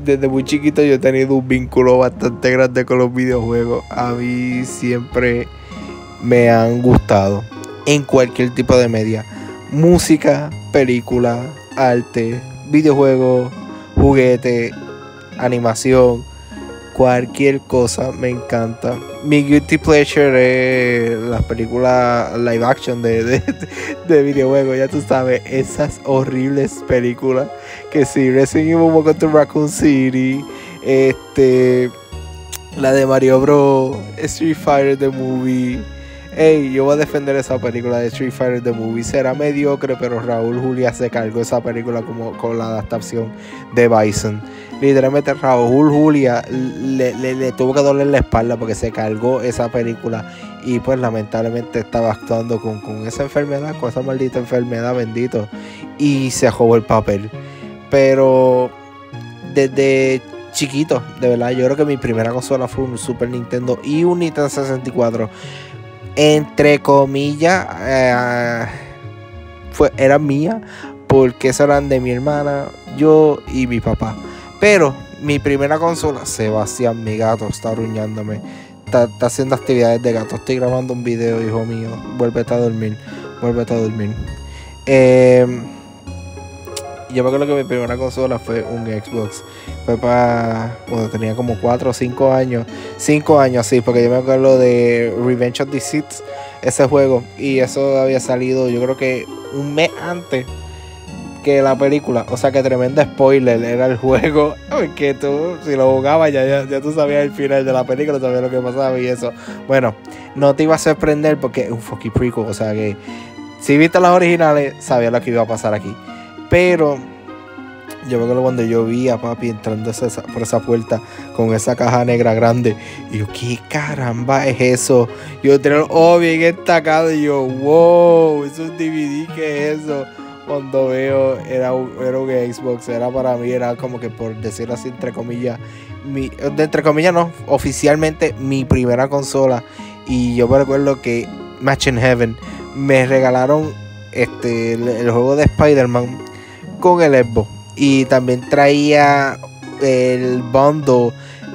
desde muy chiquito yo he tenido un vínculo bastante grande con los videojuegos. A mí siempre me han gustado en cualquier tipo de media. Música, película, arte, videojuegos, juguete, animación, cualquier cosa me encanta. Mi guilty pleasure es las películas live action de videojuegos, ya tú sabes, esas horribles películas que sí, Resident Evil, Welcome to Raccoon City, la de Mario Bros, Street Fighter The Movie. Hey, yo voy a defender esa película de Street Fighter The Movie. Será mediocre, pero Raúl Julia se cargó esa película como con la adaptación de Bison. Literalmente Raúl Julia le tuvo que doler la espalda porque se cargó esa película. Y pues lamentablemente estaba actuando con esa enfermedad, con esa maldita enfermedad, bendito. Y se jugó el papel. Pero desde chiquito, de verdad, yo creo que mi primera consola fue un Super Nintendo y un Nintendo 64. Entre comillas, era mía, porque esas eran de mi hermana, yo y mi papá. Pero mi primera consola, Sebastián, mi gato, está aruñándome, está haciendo actividades de gato. Estoy grabando un video, hijo mío. Vuélvete a dormir. Yo me acuerdo que mi primera consola fue un Xbox. Fue para cuando tenía como 4 o 5 años. 5 años, sí, porque yo me acuerdo de Revenge of the Sith, ese juego. Y eso había salido, yo creo que un mes antes que la película. O sea que tremendo spoiler era el juego. Que tú, si lo jugabas, ya tú sabías el final de la película, sabías lo que pasaba y eso. Bueno, no te iba a sorprender porque es un fucking prequel. O sea que si viste las originales, sabías lo que iba a pasar aquí. Pero yo me acuerdo cuando yo vi a papi entrando por esa puerta con esa caja negra grande. Y yo, ¿qué caramba es eso? Yo tenía bien destacado. Y yo, wow, es un DVD, ¿qué es eso? Cuando veo, era un Xbox. Era para mí, era como que, por decirlo así, entre comillas, entre comillas no, oficialmente mi primera consola. Y yo me recuerdo que Match in Heaven me regalaron el juego de Spider-Man con el Xbox, y también traía el bundle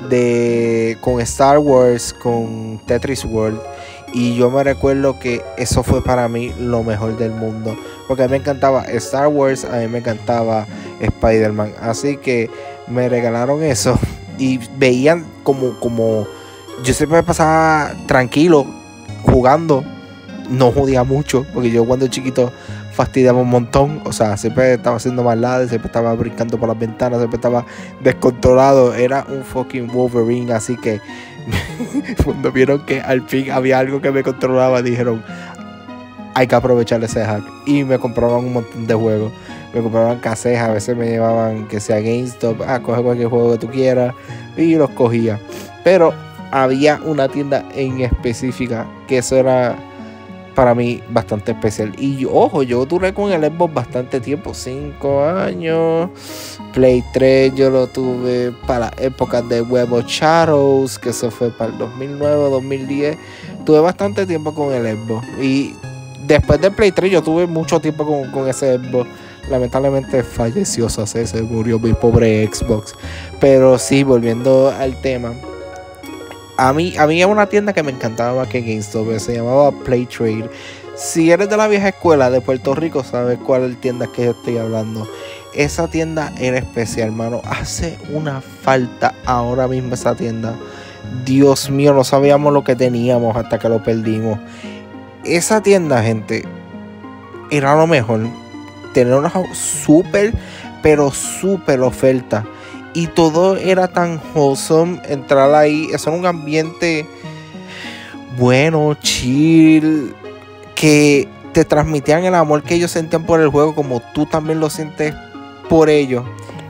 con Star Wars, con Tetris World. Y yo me recuerdo que eso fue para mí lo mejor del mundo, porque a mí me encantaba Star Wars, a mí me encantaba Spider-Man, así que me regalaron eso. Y veían como yo siempre me pasaba tranquilo jugando, no jodía mucho, porque yo cuando chiquito fastidiaba un montón. O sea, siempre estaba haciendo maldades, siempre estaba brincando por las ventanas, siempre estaba descontrolado. Era un fucking Wolverine. Así que cuando vieron que al fin había algo que me controlaba, dijeron, hay que aprovechar ese hack. Y me compraban un montón de juegos. Me compraban casetas, a veces me llevaban que sea GameStop, coge cualquier juego que tú quieras, y los cogía. Pero había una tienda en específica que eso era para mí bastante especial. Y ojo, yo duré con el Xbox bastante tiempo, 5 años. Play 3 yo lo tuve para las épocas de Web of Shadows, que eso fue para el 2009, 2010. Tuve bastante tiempo con el Xbox. Y después del Play 3 yo tuve mucho tiempo con ese Xbox. Lamentablemente falleció, se murió mi pobre Xbox. Pero sí, volviendo al tema, a mí había una tienda que me encantaba más que GameStop, se llamaba Play Trade. Si eres de la vieja escuela de Puerto Rico, sabes cuál es la tienda que yo estoy hablando. Esa tienda era especial, hermano. Hace una falta ahora mismo esa tienda. Dios mío, no sabíamos lo que teníamos hasta que lo perdimos. Esa tienda, gente, era lo mejor. Tener una súper, pero súper oferta. Y todo era tan wholesome. Entrar ahí, eso era un ambiente bueno, chill, que te transmitían el amor que ellos sentían por el juego, como tú también lo sientes por ellos.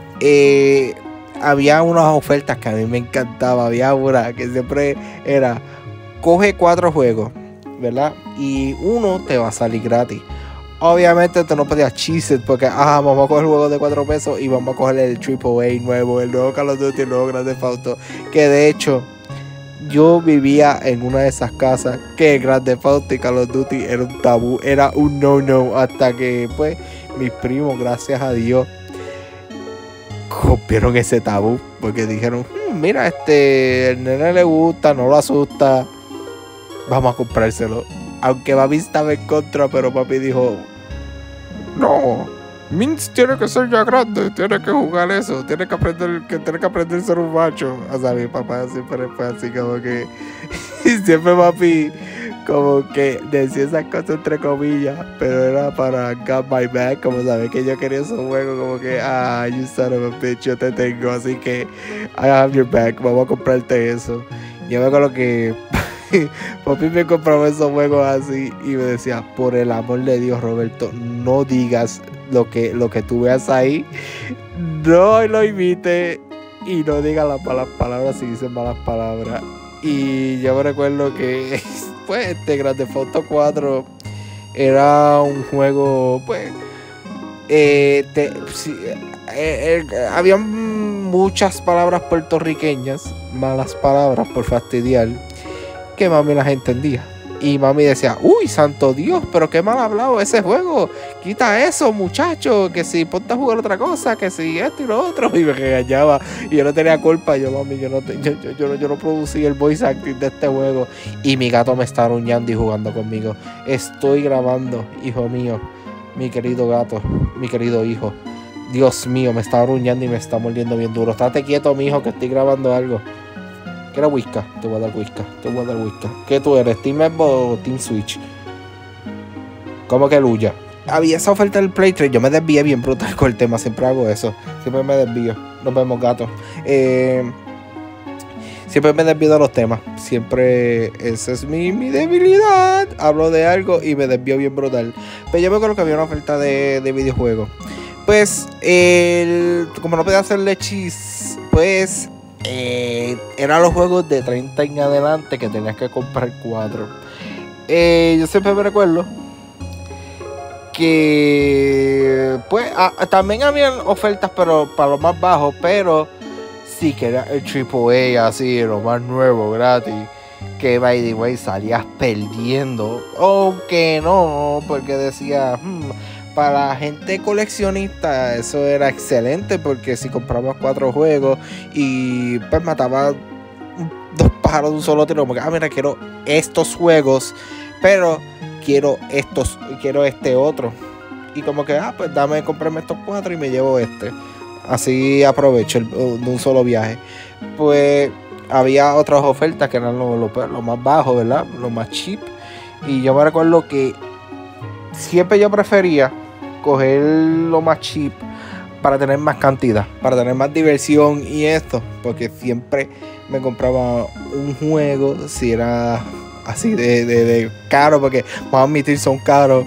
Había unas ofertas que a mí me encantaba. Había una que siempre era: coge 4 juegos, ¿verdad? Y uno te va a salir gratis. Obviamente tú no pedías cheeses porque vamos a coger el juego de 4 pesos y vamos a coger el AAA nuevo, el nuevo Call of Duty, el nuevo Grand Theft Auto. Que de hecho yo vivía en una de esas casas que Grand Theft Auto y Call of Duty era un tabú, era un no, hasta que pues mis primos, gracias a Dios, rompieron ese tabú porque dijeron, mira, el nene le gusta, no lo asusta, vamos a comprárselo. Aunque papi estaba en contra, pero papi dijo, no, Minx tiene que ser ya grande, tiene que jugar eso, tiene que aprender a ser un macho. O sea, mi papá siempre fue así como que, y siempre papi como que decía esas cosas entre comillas, pero era para got my back, como sabes que yo quería esos juegos, como que, you son of a bitch, yo te tengo, así que I have your back, vamos a comprarte eso. Yo me acuerdo que papi me compraba esos juegos así y me decía, por el amor de Dios, Roberto, no digas lo que tú veas ahí, no lo imites y no digas las malas palabras si dices malas palabras. Y yo me recuerdo que pues Grand Theft Auto 4 era un juego, pues había muchas palabras puertorriqueñas, malas palabras por fastidiar, que mami las entendía. Y mami decía, uy, santo Dios, pero qué mal hablado ese juego. Quita eso, muchacho, que si ponte a jugar otra cosa, que si esto y lo otro. Y me regañaba. Y yo no tenía culpa. Yo, mami, yo no producí el voice acting de este juego. Y mi gato me está aruñando y jugando conmigo. Estoy grabando, hijo mío, mi querido gato, mi querido hijo. Dios mío, me está aruñando y me está mordiendo bien duro. Estate quieto, mi hijo, que estoy grabando algo. ¿Quieres whisky? Te voy a dar whisky. ¿Qué tú eres? ¿Team Xbox o Team Switch? ¿Cómo que lucha? Había esa oferta del Play 3. Yo me desvié bien brutal con el tema. Siempre hago eso. Siempre me desvío. Nos vemos, gatos. Siempre me desvío de los temas. Siempre esa es mi debilidad. Hablo de algo y me desvío bien brutal. Pero yo me acuerdo que había una oferta de videojuegos. Pues, como no podía hacerle chis, pues eran los juegos de 30 en adelante que tenías que comprar 4. Yo siempre me recuerdo que pues también habían ofertas, pero para los más bajos, pero sí que era el AAA, así, lo más nuevo, gratis, que by the way salías perdiendo, aunque no, porque decía, para la gente coleccionista eso era excelente, porque si comprabas 4 juegos y pues matabas 2 pájaros de un solo tiro, como que, mira, quiero estos juegos, pero quiero este otro, y como que, pues comprarme estos 4 y me llevo este, así aprovecho de un solo viaje. Pues había otras ofertas que eran lo más bajo, ¿verdad? Lo más cheap, y yo me recuerdo que siempre yo prefería coger lo más cheap para tener más cantidad, para tener más diversión y esto, porque siempre me compraba un juego si era así de caro, porque vamos a admitir son caros,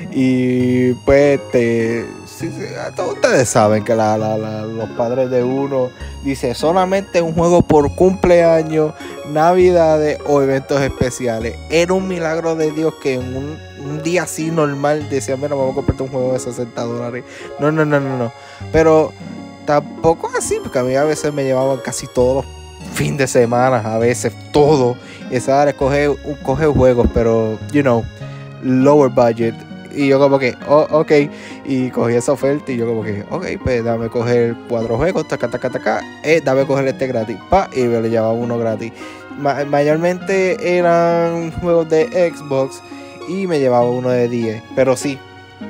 y pues todos ustedes saben que los padres de uno dice solamente un juego por cumpleaños, navidades o eventos especiales. Era un milagro de Dios que en un día así normal decía, mira, vamos a comprarte un juego de $60. No. Pero tampoco así, porque a mí a veces me llevaban casi todos los fines de semana, a veces todo. Y esa área coge juegos, pero lower budget. Y yo como que, ok, y cogí esa oferta y yo como que, ok, pues dame coger 4 juegos, dame coger este gratis, y me le llevaba uno gratis. Mayormente eran juegos de Xbox y me llevaba uno de 10, pero sí,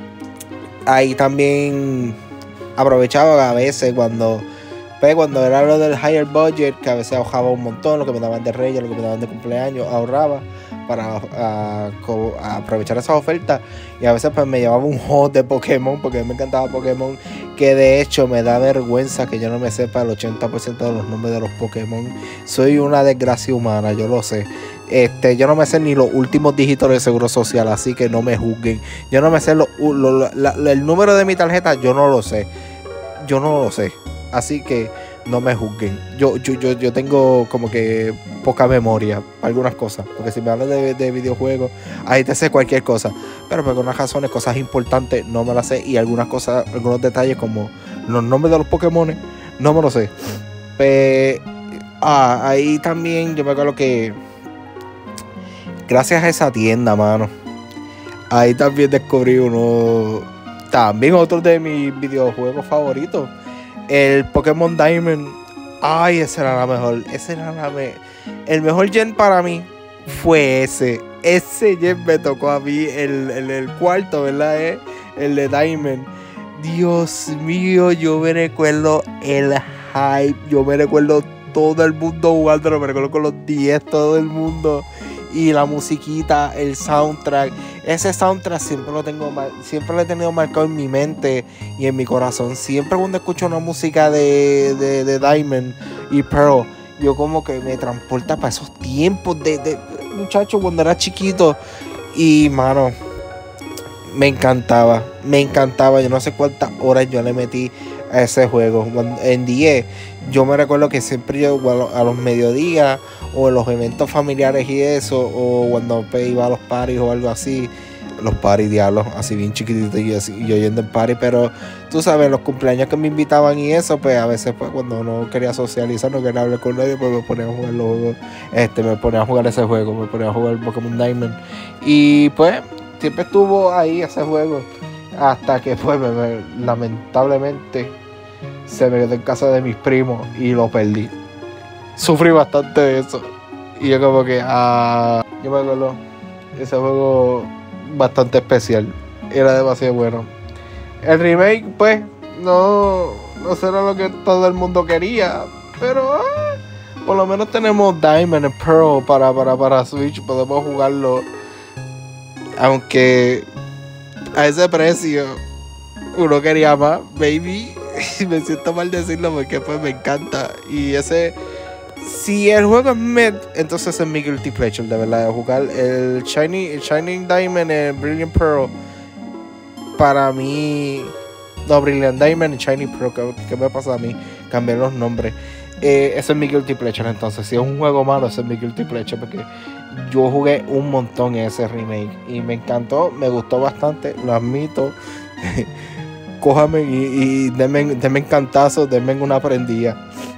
ahí también aprovechaba a veces cuando era lo del higher budget, que a veces ahorraba un montón, lo que me daban de Reyes, lo que me daban de cumpleaños, ahorraba para aprovechar esas ofertas, y a veces pues me llevaba un juego de Pokémon, porque a mí me encantaba Pokémon, que de hecho me da vergüenza que yo no me sepa el 80% de los nombres de los Pokémon. Soy una desgracia humana, yo lo sé. Yo no me sé ni los últimos dígitos del Seguro Social, así que no me juzguen. Yo no me sé el número de mi tarjeta, yo no lo sé, así que no me juzguen. Yo tengo como que poca memoria para algunas cosas, porque si me hablas de videojuegos, ahí te sé cualquier cosa, pero por algunas razones, cosas importantes no me las sé, y algunas cosas, algunos detalles como los nombres de los Pokémon no me los sé. Ahí también yo me acuerdo que gracias a esa tienda, mano, ahí también descubrí también otro de mis videojuegos favoritos, El Pokémon Diamond. Ay, esa era la mejor. El mejor gen para mí fue ese. Ese gen me tocó a mí. El cuarto, ¿verdad? El de Diamond. Dios mío, yo me recuerdo el hype. Yo me recuerdo todo el mundo jugando. Me recuerdo con los 10, todo el mundo. Y la musiquita, el soundtrack. Ese soundtrack siempre lo he tenido marcado en mi mente y en mi corazón. Siempre cuando escucho una música de Diamond y Pearl, yo como que me transporta para esos tiempos de muchacho cuando era chiquito. Y mano, me encantaba. Yo no sé cuántas horas yo le metí a ese juego. En 10, yo me recuerdo que siempre yo a los mediodías o en los eventos familiares y eso, o cuando iba a los parties o algo así, los parties, diablos, así bien chiquititos y yo yendo en party, pero tú sabes, los cumpleaños que me invitaban y eso, pues a veces pues cuando no quería socializar, no quería hablar con nadie, pues me ponía a jugar los juegos, me ponía a jugar ese juego, me ponía a jugar el Pokémon Diamond, y pues siempre estuvo ahí ese juego, hasta que pues lamentablemente se me quedó en casa de mis primos y lo perdí. Sufrí bastante de eso. Y yo como que, yo me acuerdo, ese juego bastante especial. Era demasiado bueno. El remake, pues, no será lo que todo el mundo quería. Pero, por lo menos tenemos Diamond and Pearl para Switch. Podemos jugarlo. Aunque a ese precio uno quería más, baby. Me siento mal decirlo porque pues me encanta. Y si el juego es mid, entonces es mi guilty pleasure, de verdad, de jugar el Shining Diamond, el Brilliant Pearl. Para mí, no, Brilliant Diamond y Shiny Pearl, ¿qué me pasa a mí? Cambié los nombres. Ese es mi guilty pleasure, entonces si es un juego malo, ese es mi guilty pleasure, porque yo jugué un montón en ese remake y me encantó, me gustó bastante, lo admito. Cójame y denme encantazos, denme una prendida.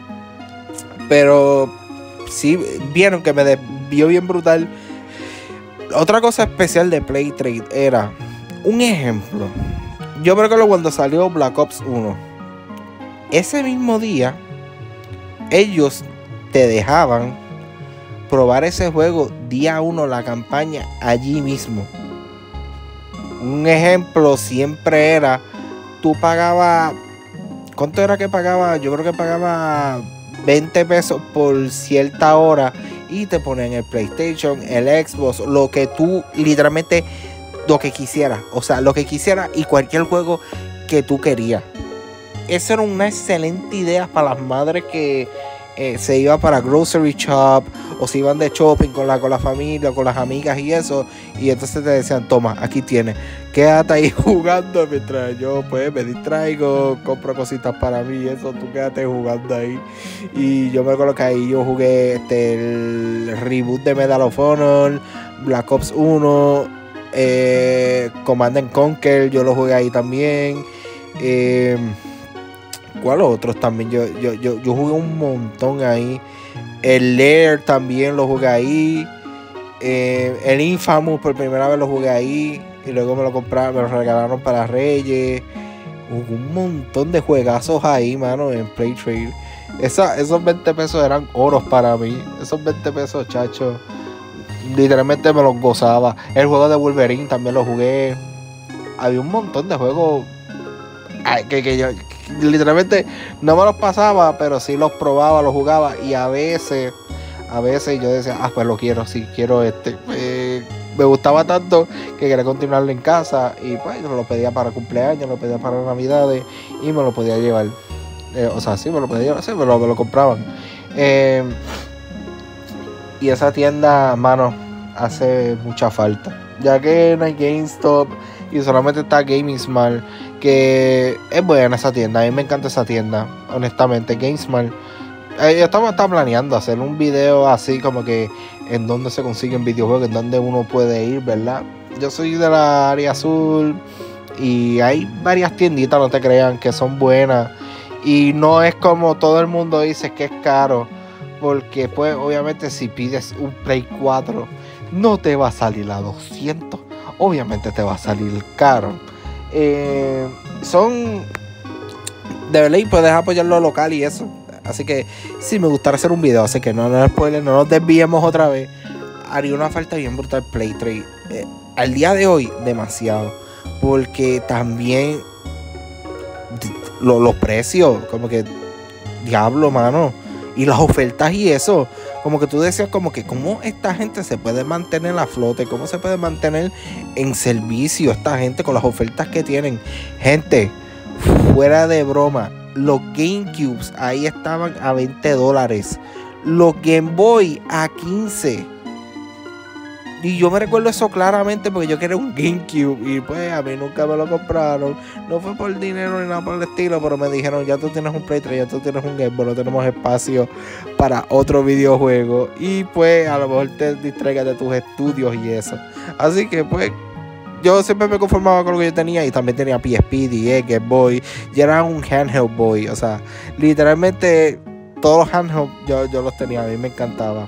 Pero sí, vieron que me desvió bien brutal. Otra cosa especial de Playtrade era un ejemplo. Yo me recuerdo cuando salió Black Ops 1. Ese mismo día, ellos te dejaban probar ese juego día 1, la campaña, allí mismo. Un ejemplo siempre era, tú pagabas, ¿cuánto era que pagaba? Yo creo que pagaba 20 pesos por cierta hora y te ponen el PlayStation, el Xbox, lo que tú literalmente, lo que quisieras, o sea, lo que quisieras y cualquier juego que tú querías. Esa era una excelente idea para las madres que se iban para grocery shop o se iban de shopping con la familia, con las amigas y eso, y entonces te decían, toma, aquí tienes, quédate ahí jugando mientras yo pues me distraigo, compro cositas para mí y eso, tú quédate jugando ahí. Y yo me acuerdo que ahí yo jugué el reboot de Medal of Honor, Black Ops 1, Command & Conquer, yo lo jugué ahí también. ¿Cuál otros también? Yo jugué un montón ahí. El Lair también lo jugué ahí. El Infamous por primera vez lo jugué ahí. Y luego me lo regalaron para Reyes. Hubo un montón de juegazos ahí, mano, en Playtrade. Esos 20 pesos eran oros para mí. Esos 20 pesos, chacho, literalmente me los gozaba. El juego de Wolverine también lo jugué. Había un montón de juegos que yo literalmente no me los pasaba, pero sí los probaba, los jugaba. Y a veces yo decía, pues lo quiero, sí, quiero me gustaba tanto que quería continuarlo en casa. Y pues lo pedía para cumpleaños, lo pedía para navidades y me lo podía llevar. O sea, sí, me lo podía llevar, sí, me lo compraban. Y esa tienda, mano, hace mucha falta, ya que no hay GameStop y solamente está GameSmart, que es buena esa tienda. A mí me encanta esa tienda, honestamente. GameSmart, yo estaba planeando hacer un video así como que en dónde se consiguen videojuegos, en dónde uno puede ir, ¿verdad? Yo soy de la área azul y hay varias tienditas, no te crean, que son buenas. Y no es como todo el mundo dice que es caro, porque pues obviamente si pides un Play 4 no te va a salir a 200, obviamente te va a salir caro. de verdad, y puedes apoyar lo local y eso. Así que sí, me gustaría hacer un video, así que no spoiler, no nos desviemos otra vez. Haría una falta bien brutal Playtrade. Al día de hoy, demasiado. Porque también los precios, como que diablo, mano. Y las ofertas y eso. Como que tú decías, como que cómo esta gente se puede mantener a flote, cómo se puede mantener en servicio esta gente con las ofertas que tienen. Gente, fuera de broma, los GameCubes ahí estaban a $20. Los Game Boy a 15. Y yo me recuerdo eso claramente porque yo quería un GameCube y pues a mí nunca me lo compraron. No fue por dinero ni nada por el estilo, pero me dijeron, ya tú tienes un Play 3, ya tú tienes un Game Boy, no tenemos espacio para otro videojuego. Y pues a lo mejor te distraigas de tus estudios y eso. Así que pues yo siempre me conformaba con lo que yo tenía y también tenía PSP, DS, Game Boy. Y era un handheld boy, o sea, literalmente todos los handhelds yo los tenía, a mí me encantaba.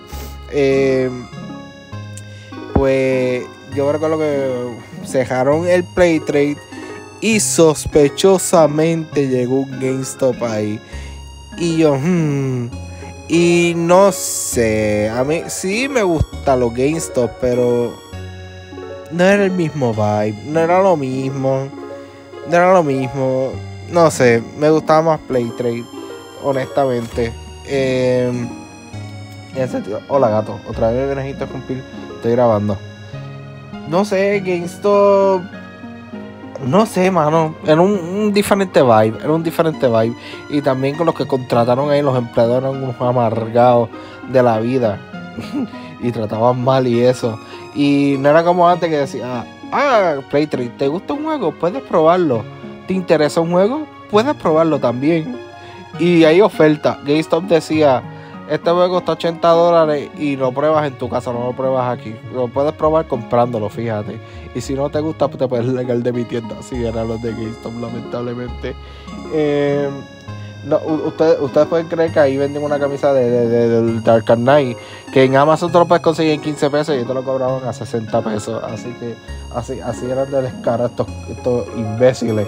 Pues yo recuerdo que cejaron el Playtrade y sospechosamente llegó un GameStop ahí. Y yo, y no sé, a mí sí me gustan los GameStop, pero no era el mismo vibe, no era lo mismo, no sé, me gustaba más Playtrade, honestamente. En ese sentido, hola gato, otra vez me necesito cumplir. Estoy grabando. No sé, GameStop. No sé, mano. Era un diferente vibe. Y también con los que contrataron ahí, los empleadores eran unos amargados de la vida. Y trataban mal y eso. Y no era como antes que decía, Playtrade, ¿te gusta un juego? Puedes probarlo. ¿Te interesa un juego? Puedes probarlo también. Y hay oferta. GameStop decía, este juego está $80 y lo pruebas en tu casa, no lo pruebas aquí. Lo puedes probar comprándolo, fíjate. Y si no te gusta, pues te puedes largar de mi tienda. Así eran los de GameStop, lamentablemente. No, ustedes pueden creer que ahí venden una camisa del Dark Knight, que en Amazon te lo puedes conseguir en 15 pesos y te lo cobraban a 60 pesos. Así que así eran de descaro estos imbéciles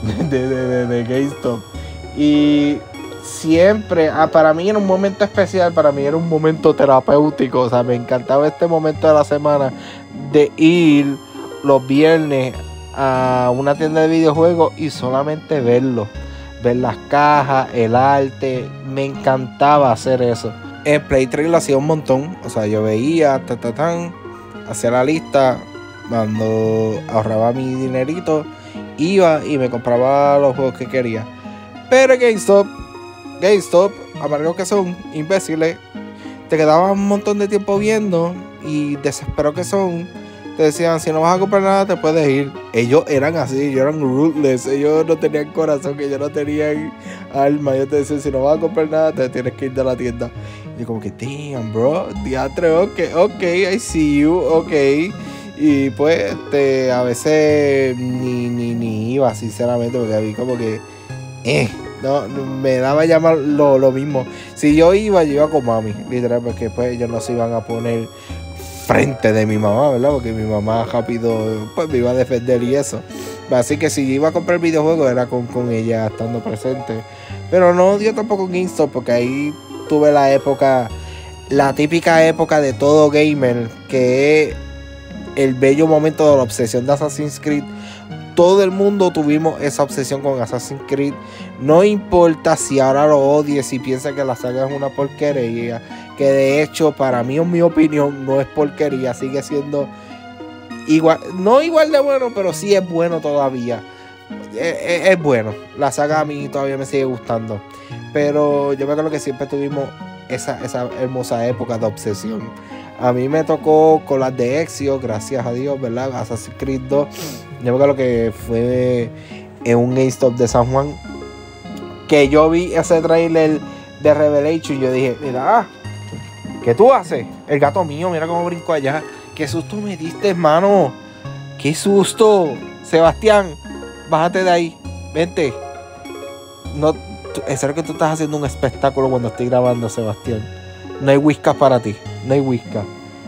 de GameStop. Y siempre, para mí era un momento especial, para mí era un momento terapéutico, o sea, me encantaba este momento de la semana de ir los viernes a una tienda de videojuegos y solamente ver las cajas, el arte, me encantaba hacer eso. En Playtrade lo hacía un montón, o sea, yo veía, hacía la lista, cuando ahorraba mi dinerito, iba y me compraba los juegos que quería. Pero GameStop, amargos que son, imbéciles, te quedaban un montón de tiempo viendo y desesperados que son, te decían, si no vas a comprar nada te puedes ir. Ellos eran así, ellos eran ruthless, ellos no tenían corazón, ellos no tenían alma. Ellos te decían, si no vas a comprar nada te tienes que ir de la tienda. Y yo como que, damn bro, diatre, ok, I see you, ok. Y pues a veces ni iba, sinceramente, porque a mí como que no, me daba llamar lo mismo. Si yo iba con mami, literal, porque pues ellos no se iban a poner frente de mi mamá, ¿verdad? Porque mi mamá rápido pues me iba a defender y eso. Así que si iba a comprar videojuegos era con ella estando presente. Pero no dio tampoco GameStop, porque ahí tuve la típica época de todo gamer, que es el bello momento de la obsesión de Assassin's Creed. Todo el mundo tuvimos esa obsesión con Assassin's Creed. No importa si ahora lo odies, si piensas que la saga es una porquería, que de hecho para mí, en mi opinión, no es porquería, sigue siendo igual, no igual de bueno, pero sí es bueno todavía. Es bueno, la saga a mí todavía me sigue gustando. Pero yo me acuerdo que siempre tuvimos esa hermosa época de obsesión. A mí me tocó con las de Ezio, gracias a Dios, ¿verdad? Assassin's Creed 2. Yo me acuerdo que fue en un GameStop de San Juan que yo vi ese trailer de Revelation y yo dije, mira, ¿qué tú haces? El gato mío, mira cómo brinco allá. Qué susto me diste, hermano. Qué susto. Sebastián, bájate de ahí. Vente. No, es serio que tú estás haciendo un espectáculo cuando estoy grabando, Sebastián. No hay whiskas para ti. No hay whiskas.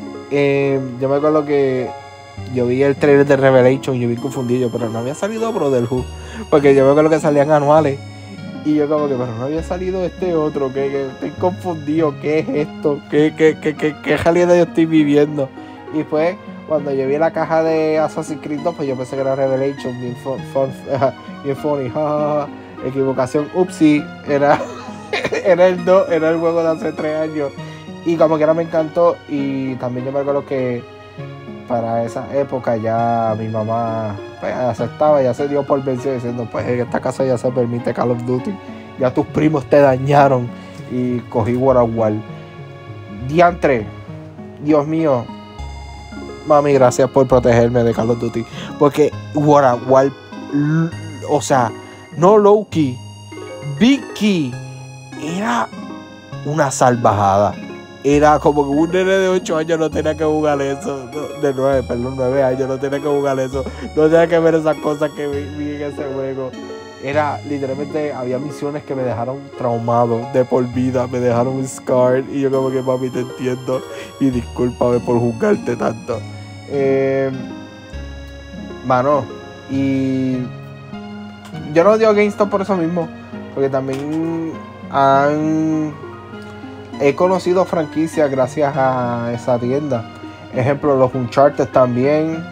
Yo me acuerdo que yo vi el trailer de Revelation y yo vi confundido, pero no había salido Brotherhood, porque yo me acuerdo que salían anuales. Y yo como que, pero no había salido este otro, que estoy confundido, ¿qué es esto? ¿Qué realidad yo estoy viviendo? Y pues, cuando yo vi la caja de Assassin's Creed 2, pues yo pensé que era Revelation, bien funny, equivocación, upsi, era el 2, era el juego de hace 3 años. Y como que ahora me encantó. Y también yo me acuerdo que para esa época ya mi mamá pues aceptaba, ya se dio por vencido diciendo, pues en esta casa ya se permite Call of Duty, ya tus primos te dañaron. Y cogí World of War. Diantre, Dios mío, mami, gracias por protegerme de Call of Duty, porque World of War, o sea, no low key, big key, era una salvajada. Era como que un nene de 8 años no tenía que jugar eso. De 9 años no tenía que jugar eso. No tenía que ver esas cosas que vi en ese juego. Era literalmente, había misiones que me dejaron traumado de por vida. Me dejaron scarred. Y yo como que, mami, te entiendo. Y discúlpame por juzgarte tanto. Mano, y yo no odio GameStop por eso mismo. Porque también he conocido franquicias gracias a esa tienda. Ejemplo, los Uncharted también.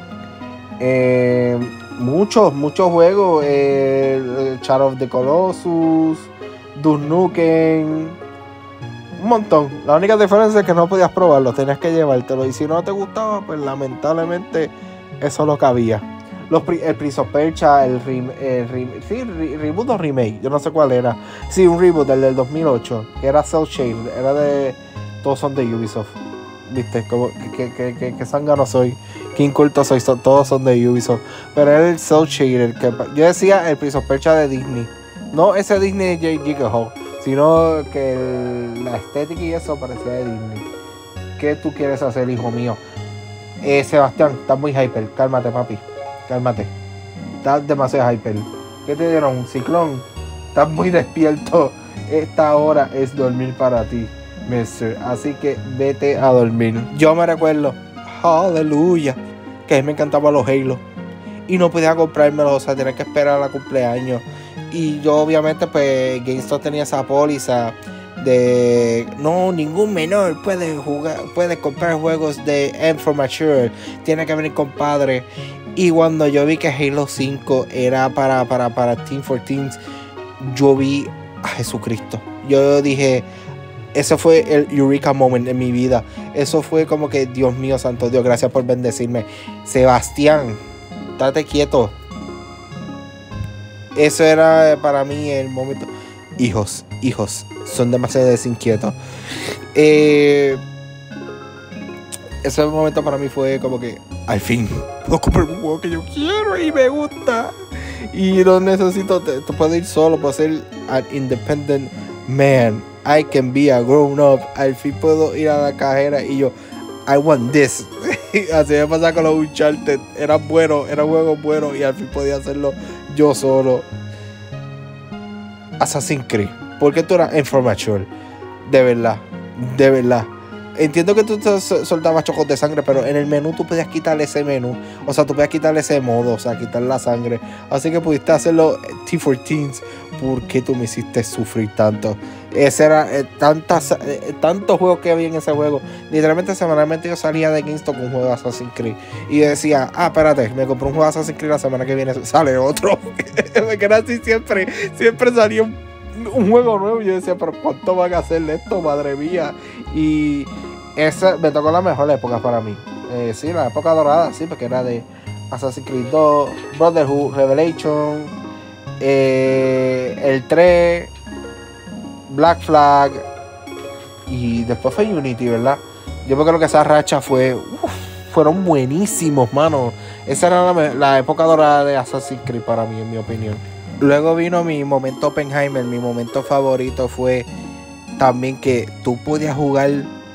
Muchos juegos. Shadow of the Colossus, Duke Nukem. Un montón. La única diferencia es que no podías probarlo, tenías que llevártelo. Y si no te gustaba, pues lamentablemente eso es lo que había. El Prince of Persia, reboot o remake, yo no sé cuál era. Sí, un reboot del 2008, que era Cell Shaded, era de... Todos son de Ubisoft, viste, como que zángano soy, que inculto soy, todos son de Ubisoft. Pero era el Cell Shaded, que yo decía el Prince of Persia de Disney. No ese Disney de J.J. sino que la estética y eso parecía de Disney. ¿Qué tú quieres hacer, hijo mío? Sebastián, estás muy hyper, cálmate, papi. Cálmate, estás demasiado hyper. ¿Qué te dieron? ¿Un ciclón? Estás muy despierto. Esta hora es dormir para ti, mister. Así que vete a dormir. Yo me recuerdo, aleluya, que a mí me encantaban los Halo y no podía comprármelos, o sea, tenía que esperar a la cumpleaños. Y yo obviamente pues GameStop tenía esa póliza de no, ningún menor puede comprar juegos de M for Mature, tiene que venir con padre. Y cuando yo vi que Halo 5 era para Team 14, yo vi a Jesucristo. Yo dije, ese fue el Eureka moment en mi vida. Eso fue como que, Dios mío, santo Dios, gracias por bendecirme. Sebastián, estate quieto. Eso era para mí el momento. Hijos, son demasiado desinquietos. Ese momento para mí fue como que, al fin, puedo comprar un juego que yo quiero y me gusta. Y no necesito, tú puedes ir solo, puedo ser an independent man. I can be a grown up. Al fin puedo ir a la cajera y yo, I want this. Así me pasaba con los Uncharted. Eran juegos buenos y al fin podía hacerlo yo solo. Assassin's Creed, ¿por qué tú eras information? De verdad. Entiendo que tú te soltabas chocos de sangre, pero en el menú tú podías quitarle ese menú. O sea, tú podías quitarle ese modo, o sea, quitar la sangre. Así que pudiste hacerlo T14s. ¿Por qué tú me hiciste sufrir tanto? Ese era tantos juegos que había en ese juego. Literalmente semanalmente yo salía de GameStop con un juego de Assassin's Creed. Y decía, espérate, me compré un juego de Assassin's Creed, la semana que viene sale otro. Me quedé así siempre salía un juego nuevo. Y yo decía, pero ¿cuánto van a hacerle esto? Madre mía. Y esa me tocó la mejor época para mí. Sí, la época dorada, sí, porque era de Assassin's Creed 2, Brotherhood, Revelation, el 3, Black Flag y después fue Unity, ¿verdad? Yo creo que esa racha fueron buenísimos, mano. Esa era la época dorada de Assassin's Creed para mí, en mi opinión. Luego vino mi momento Oppenheimer. Mi momento favorito fue también que tú podías jugar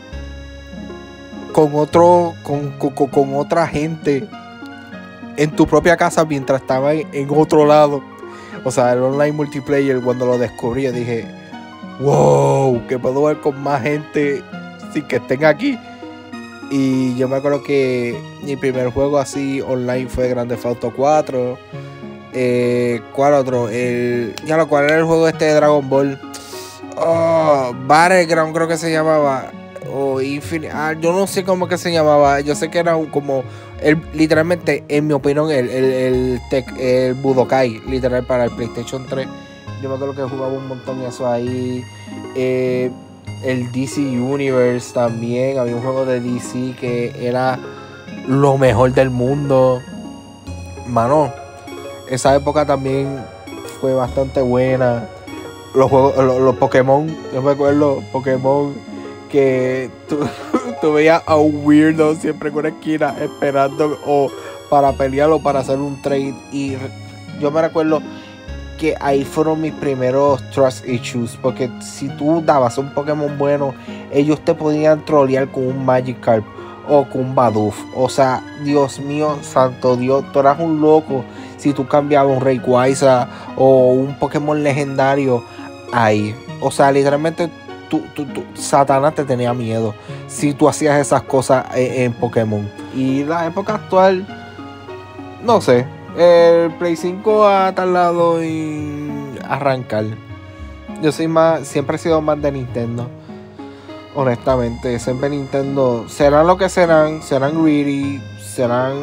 con otra gente en tu propia casa mientras estaba en otro lado. O sea, el online multiplayer, cuando lo descubrí, yo dije, wow, que puedo jugar con más gente sin que estén aquí. Y yo me acuerdo que mi primer juego así online fue Grand Theft Auto 4. ¿Cuál otro? ¿Cuál era el juego este de Dragon Ball? Battleground creo que se llamaba. O Infinite. Yo no sé cómo que se llamaba. Yo sé que era como. Literalmente, en mi opinión, el Budokai. Literal para el PlayStation 3. Yo me acuerdo que jugaba un montón eso ahí. El DC Universe también. Había un juego de DC que era lo mejor del mundo. Mano, esa época también fue bastante buena. Los juegos, los Pokémon, yo me acuerdo, Pokémon, que tú veías a un weirdo siempre en una esquina esperando o para pelear o para hacer un trade. Y yo me recuerdo que ahí fueron mis primeros trust issues, porque si tú dabas un Pokémon bueno, ellos te podían trolear con un Magikarp o con un Bidoof. O sea, Dios mío, santo Dios, tú eras un loco si tú cambiabas un Rayquaza o un Pokémon legendario ahí. O sea, literalmente Satanás te tenía miedo si tú hacías esas cosas en Pokémon. Y la época actual, no sé, el Play 5 ha tardado en arrancar. Yo siempre he sido más de Nintendo. Honestamente, siempre Nintendo serán lo que serán greedy, serán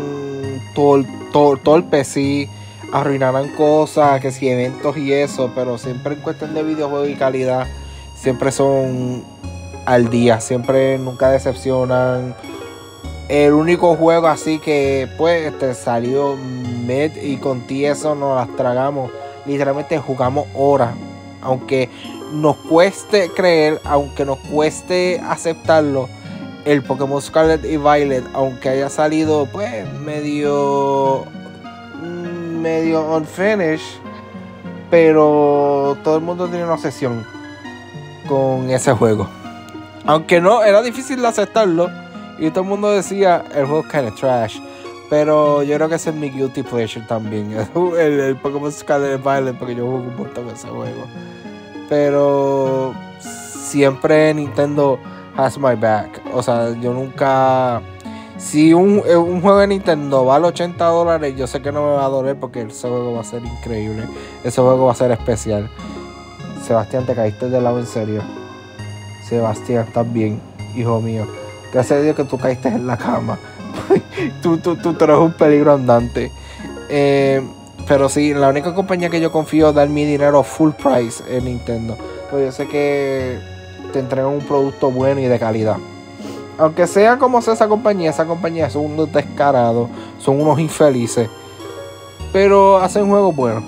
torpes, sí, arruinarán cosas, que si eventos y eso, pero siempre en cuestión de videojuegos y calidad, siempre son al día, siempre nunca decepcionan. El único juego así que pues salió mid y con ti eso nos las tragamos, literalmente jugamos horas, aunque nos cueste creer, aunque nos cueste aceptarlo, el Pokémon Scarlet y Violet, aunque haya salido pues medio unfinished, pero todo el mundo tiene una obsesión con ese juego, aunque no, era difícil de aceptarlo y todo el mundo decía el juego es kind of trash, pero yo creo que ese es mi guilty pleasure también, el Pokémon Scarlet y Violet, porque yo juego un montón ese juego. Pero siempre Nintendo has my back. O sea, yo nunca... Si un juego de Nintendo vale $80, yo sé que no me va a doler porque ese juego va a ser increíble. Ese juego va a ser especial. Sebastián, te caíste de lado en serio. Sebastián, estás bien, hijo mío. Gracias a Dios que tú caíste en la cama. tú eres un peligro andante. Pero sí, la única compañía que yo confío dar mi dinero full price es Nintendo. Pues yo sé que te entregan un producto bueno y de calidad. Aunque sea como sea esa compañía son unos descarados, son unos infelices. Pero hacen juegos buenos,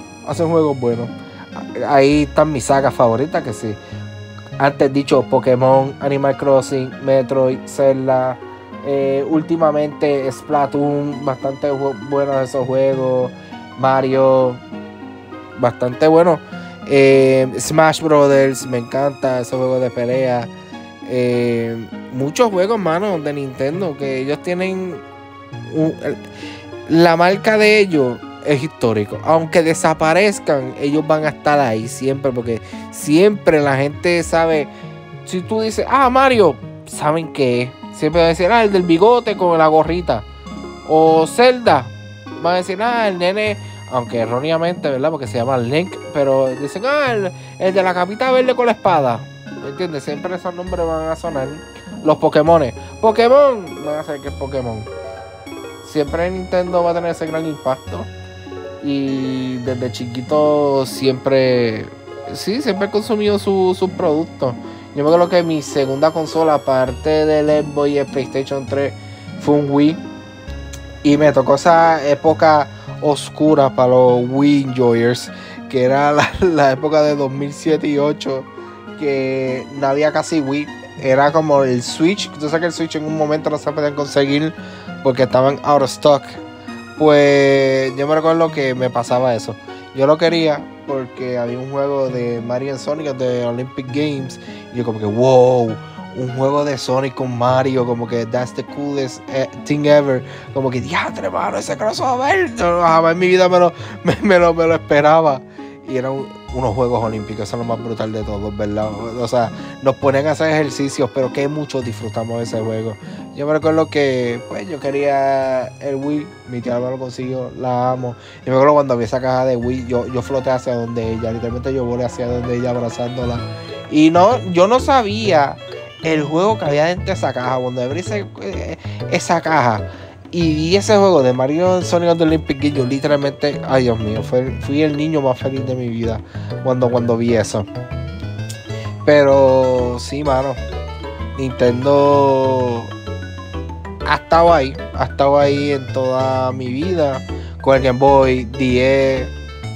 Ahí están mis sagas favoritas, que sí. Antes dicho, Pokémon, Animal Crossing, Metroid, Zelda. Últimamente Splatoon, bastante buenos esos juegos. Mario, bastante bueno. Smash Brothers, me encanta ese juego de pelea. Muchos juegos, mano, de Nintendo que ellos tienen. La marca de ellos es histórico. Aunque desaparezcan, ellos van a estar ahí siempre, porque siempre la gente sabe. Si tú dices, Mario, saben qué es. Siempre van a decir, el del bigote con la gorrita. O Zelda, van a decir, el nene, aunque erróneamente, ¿verdad? Porque se llama Link, pero dicen, el de la capita verde con la espada. ¿Me entiendes? Siempre esos nombres van a sonar. Los Pokémones. Pokémon, van a saber que es Pokémon. Siempre Nintendo va a tener ese gran impacto. Y desde chiquito siempre he consumido sus productos. Yo me acuerdo que mi segunda consola, aparte del Game Boy y el PlayStation 3, fue un Wii. Y me tocó esa época oscura para los Wii Enjoyers, que era la época de 2007 y 2008, que no había casi Wii. Era como el Switch. Tú sabes que el Switch en un momento no se podían conseguir porque estaban out of stock. Pues yo me recuerdo que me pasaba eso. Yo lo quería porque había un juego de Mario y Sonic de Olympic Games. Y yo como que, wow, un juego de Sonic con Mario, como que that's the coolest thing ever. Como que, diantre, mano, ese crossover. Jamás en mi vida me lo esperaba. Y eran unos Juegos Olímpicos, eso es lo más brutal de todos, ¿verdad? O sea, nos ponen a hacer ejercicios, pero que mucho disfrutamos de ese juego. Yo me recuerdo que pues yo quería el Wii, mi tía me lo consiguió, la amo. Y me acuerdo cuando vi esa caja de Wii, yo floté hacia donde ella, literalmente yo volé hacia donde ella abrazándola. Y no, yo no sabía el juego que había dentro de esa caja. Cuando abrí esa caja y vi ese juego de Mario Sonic of the Olympic Games, yo literalmente, ay Dios mío, fui el niño más feliz de mi vida cuando vi eso. Pero sí, mano, Nintendo ha estado ahí en toda mi vida, con el Game Boy, 10,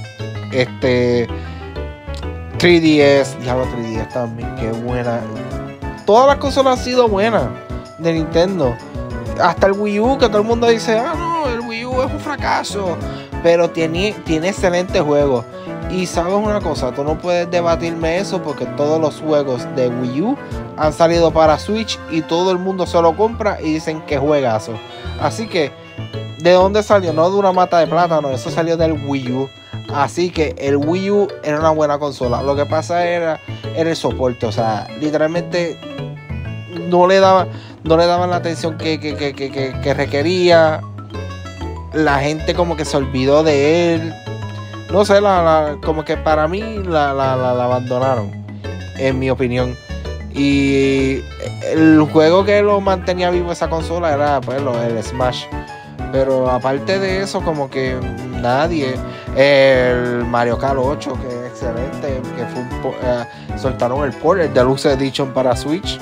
3DS, diablo 3DS también, qué buena. Todas las consolas han sido buenas de Nintendo. Hasta el Wii U, que todo el mundo dice, no, el Wii U es un fracaso. Pero tiene excelentes juegos. Y sabes una cosa, tú no puedes debatirme eso porque todos los juegos de Wii U han salido para Switch y todo el mundo se lo compra y dicen que juegazo. Así que, ¿de dónde salió? No de una mata de plátano, eso salió del Wii U. Así que el Wii U era una buena consola. Lo que pasa era el soporte. O sea, literalmente no le daban la atención que requería. La gente como que se olvidó de él. No sé, como que para mí la abandonaron, en mi opinión. Y el juego que lo mantenía vivo esa consola era pues el Smash. Pero aparte de eso, como que nadie. El Mario Kart 8, que es excelente, que fue soltaron el port, el Deluxe Edition para Switch.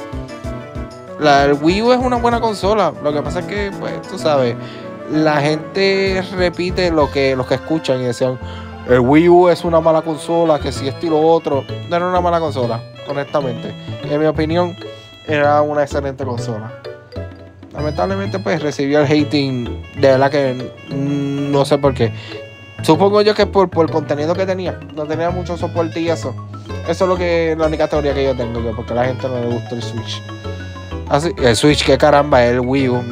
El Wii U es una buena consola. Lo que pasa es que, pues, tú sabes, la gente repite lo que escuchan y decían, el Wii U es una mala consola, que si esto y lo otro. No era una mala consola, honestamente. En mi opinión, era una excelente consola. Lamentablemente, pues, recibió el hating, de verdad que no sé por qué. Supongo yo que por el contenido que tenía. No tenía mucho soporte y eso. Eso es la única teoría que yo tengo, que porque a la gente no le gusta el Switch. Así, el Switch, que caramba, el Wii U,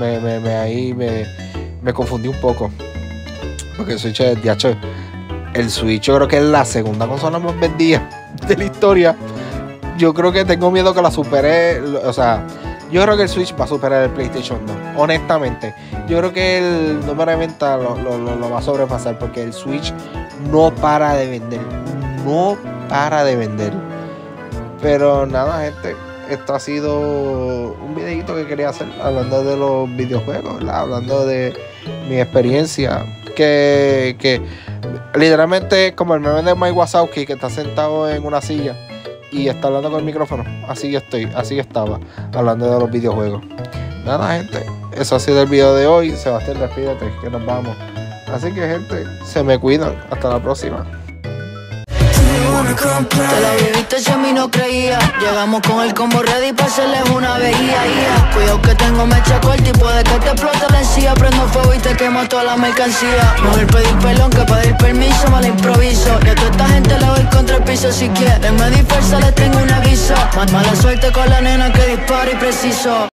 me confundí un poco. Porque el Switch es DH. El Switch yo creo que es la segunda consola más vendida de la historia. Yo creo que tengo miedo que la supere. O sea, yo creo que el Switch va a superar el PlayStation 2. Honestamente. Yo creo que el número de venta lo va a sobrepasar. Porque el Switch no para de vender. No para de vender. Pero nada, gente. Esto ha sido un videito que quería hacer. Hablando de los videojuegos, ¿verdad? Hablando de mi experiencia. Que literalmente como el meme de Mike Wazowski, que está sentado en una silla y está hablando con el micrófono. Así estaba hablando de los videojuegos. Nada, gente, eso ha sido el video de hoy. Sebastián, despídete, que nos vamos. Así que, gente, se me cuidan. Hasta la próxima. Te la viviste si a mí no creía. Llegamos con el combo ready para hacerles una veía. Cuidado que tengo mecha corta y puede que te explote la encía. Prendo fuego y te quemo toda la mercancía. Mejor pedir perdón que pedir permiso, me la improviso. Que a toda esta gente le doy contra el piso. Si quieren me dispersa les tengo un aviso. Mala suerte con la nena que dispara y preciso.